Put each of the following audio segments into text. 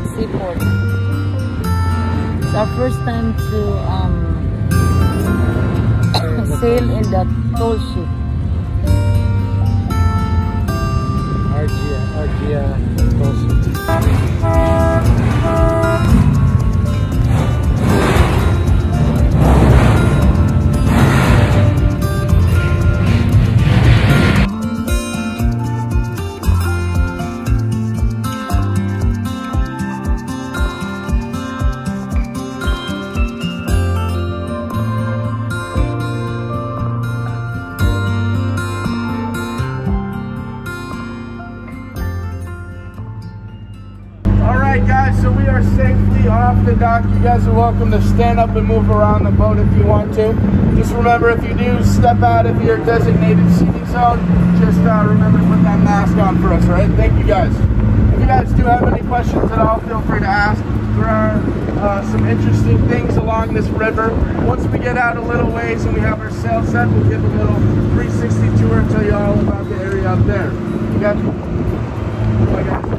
Connecticut seaport. It's our first time to sail in the toll ship. 𝐒𝐿𝐶 toll ship. Alright guys, so we are safely off the dock. You guys are welcome to stand up and move around the boat if you want to. Just remember, if you do step out of your designated seating zone, just remember to put that mask on for us, alright? Thank you guys. If you guys do have any questions at all, feel free to ask. There are some interesting things along this river. Once we get out a little ways and we have our sail set, we'll give a little 360 tour and tell you all about the area up there. You got me? Bye guys.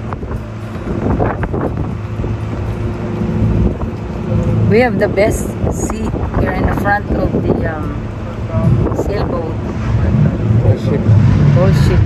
We have the best seat here in the front of the sailboat. Toll ship.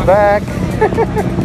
back.